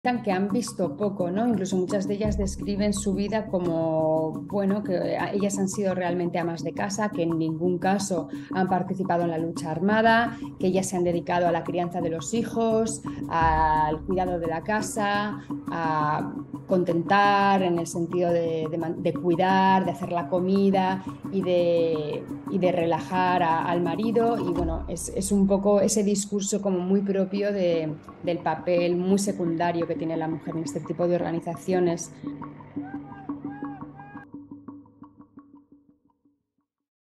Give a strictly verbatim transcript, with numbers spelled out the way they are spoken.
que han visto poco, ¿no? Incluso muchas de ellas describen su vida como, bueno, que ellas han sido realmente amas de casa, que en ningún caso han participado en la lucha armada, que ellas se han dedicado a la crianza de los hijos, al cuidado de la casa, a contentar en el sentido de, de, de cuidar, de hacer la comida y de, y de relajar a, al marido. Y bueno, es, es un poco ese discurso como muy propio de, del papel muy secundario que tiene la mujer en este tipo de organizaciones.